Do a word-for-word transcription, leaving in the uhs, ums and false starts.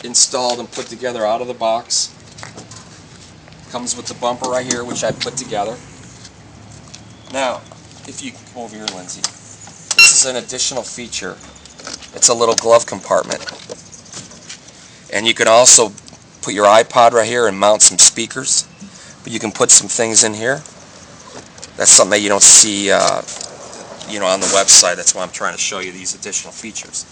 installed and put together out of the box. Comes with the bumper right here, which I put together. Now, if you come over here, Lindsay, this is an additional feature. It's a little glove compartment. And you can also put your iPod right here and mount some speakers. But you can put some things in here. That's something that you don't see uh, you know, on the website. That's why I'm trying to show you these additional features.